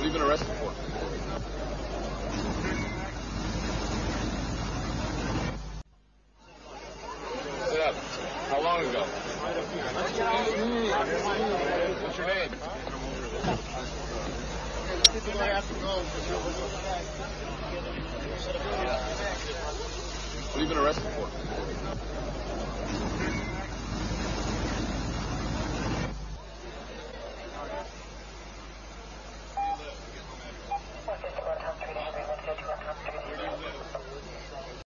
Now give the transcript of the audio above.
have you been arrested for? Sit up. How long ago? What's your name? What have you been arrested for?